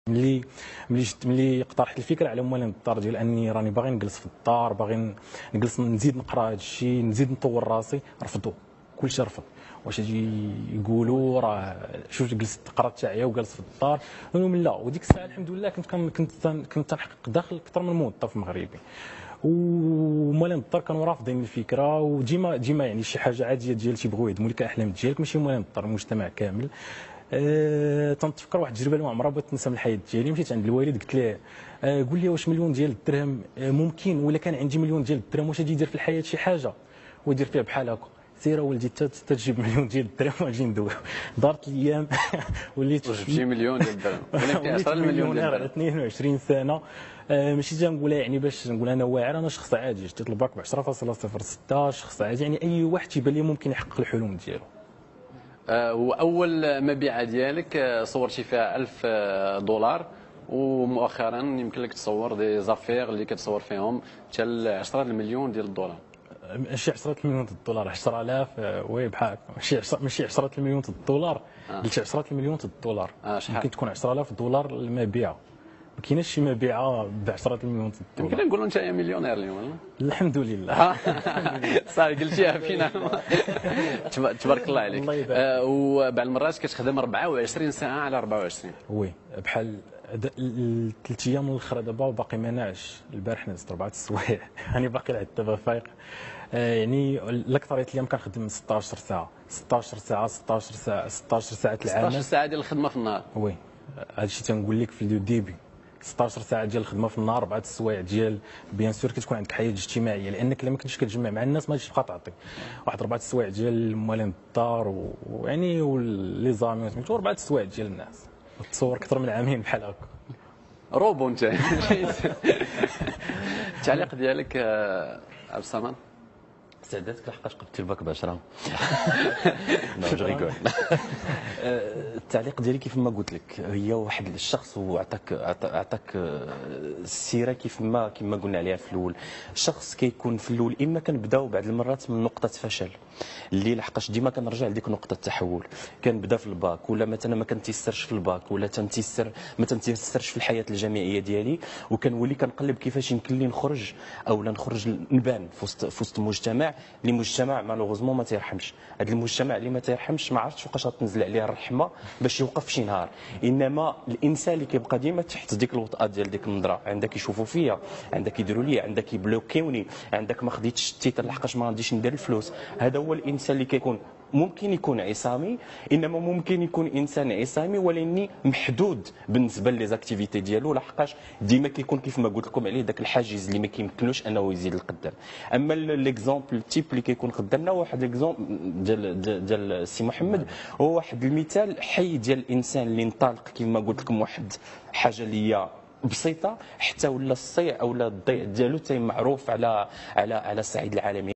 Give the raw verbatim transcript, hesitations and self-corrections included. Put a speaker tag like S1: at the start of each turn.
S1: ملي ملي جت ملي اقترحت الفكره على موالين الدار ديال اني راني باغي نجلس في الدار، باغي نجلس نزيد نقرا هذا الشيء، نزيد نطور راسي، رفضوا كلشي رفض. واش يجي يقولوا راه شوف جلست تقرا التاعيه وجالس في الدار، قال لهم لا. وديك الساعه الحمد لله كنت كنت كنت تنحقق دخل اكثر من موظف مغربي، وموالين الدار كانوا رافضين الفكره. وديما ديما يعني شي حاجه عاديه ديال تيبغيو يهدموا لك الاحلام ديالك، ماشي موالين الدار، المجتمع كامل. أه تنتفكر واحد التجربه اللي ما عمرها بغيت ننسى من الحياه ديالي. مشيت عند الوالد قلت ليه أه قول لي واش مليون ديال الدرهم أه ممكن، ولا كان عندي مليون ديال الدرهم واش غادي يدير في الحياه شي حاجه ويدير فيها بحال هكا. سير ولدي تجيب مليون ديال الدرهم واجي ندوي. دارت الايام وليت
S2: جبتي مليون ديال الدرهم، وليتي عشرة المليون ديال الدرهم.
S1: اثنين وعشرين سنه. أه ماشي تنقولها يعني باش نقول انا واعر، انا شخص عادي، شديت الباك ب عشرة فاصلة صفر ستة، شخص عادي يعني اي واحد تيبان لي ممكن يحقق الحلم ديالو.
S2: واول مبيعه ديالك صورتي فيها ألف دولار، ومؤخرا يمكن لك تصور دي زافير اللي كتصور فيهم حتى عشرة المليون ديال الدولار.
S1: ماشي عشرة المليون ديال الدولار، عشرة آلاف وي بحال ماشي ماشي عشرة المليون ديال الدولار. قلت عشرة المليون ديال الدولار.
S2: آه
S1: ممكن تكون عشرة آلاف دولار المبيعه، ما كايناش شي مبيعه ب عشرة المليون ديال الدولار.
S2: يمكن نقولوا انت مليونير اليوم.
S1: الحمد لله.
S2: صافي قلتيها فينا. تبارك الله عليك. آه وبعض المرات كتخدم أربعة وعشرين ساعه على أربعة وعشرين.
S1: وي بحال ثلاث ايام الاخر دابا باقي ما ناعش. البارح نزلت اربعه السوايع يعني باقي لعد دابا فايق. آه يعني الاكثريه الايام كنخدم ستطاش ساعه ستطاش ساعه ستطاش ساعه ستطاش ساعه العمل.
S2: ستطاش ساعه ديال الخدمه في النهار.
S1: وي هذا الشيء تنقول لك في الديبي. ستطاش ساعه ديال الخدمه في النهار، اربعه السوايع ديال بيان سور كتكون عندك حياه اجتماعيه، لانك الا ما كنتش كتجمع مع الناس ما غاديش تبقى تعطي. واحد اربعه السوايع ديال موالين الدار ويعني ولي زامي سميتو، اربعه السوايع ديال الناس. تصور اكثر من عامين بحال هكا.
S2: روبو انت. التعليق ديالك عبد الصمد؟
S3: سعداتك لحقاش قبلتي الباك ب عشرة. نو جو ريغول. التعليق ديالي كيف ما قلت لك، هي واحد الشخص وعطاك عطاك السيره كيف ما كما قلنا عليها في الاول. الشخص كيكون في الاول اما كنبداو بعض المرات من نقطه فشل اللي لحقاش ديما كنرجع لديك نقطه التحول. كنبدا في الباك ولا مثلا ما كنتيسرش في الباك ولا تنتيسر ما تنتيسرش في الحياه الجامعيه ديالي، وكنولي كنقلب كيفاش يمكن لي نخرج او لا نخرج نبان في وسط في وسط المجتمع اللي مجتمع مالوغوزمون ما تيرحمش. هذا المجتمع اللي ما تيرحمش ما عرفتش فوقاش غتنزل عليه الرحمه باش يوقف شي نهار. انما الانسان اللي كيبقى ديما تحت ديك الوطأه ديال ديك النظره، عندك يشوفوا فيا، عندك يديروا لي، عندك يبلوكيوني، عندك ما خديتش التيتر لحقاش ما غاديش ندير الفلوس. هذا هو الانسان اللي كيكون ممكن يكون عصامي، انما ممكن يكون انسان عصامي ولكن محدود بالنسبه ليزاكتيفيتي ديالو، لحقاش ديما كيكون كيف ما قلت لكم عليه داك الحاجز اللي ما كيمكنوش انه يزيد القدام. اما ليكزومبل تيب اللي كيكون قدامنا واحد ليكزومبل ديال ديال السي محمد، هو واحد المثال حي ديال الانسان اللي انطلق كما قلت لكم واحد حاجه اللي هي بسيطه حتى ولا الصيع او الضيع ديالو تي معروف على على على الصعيد العالمي.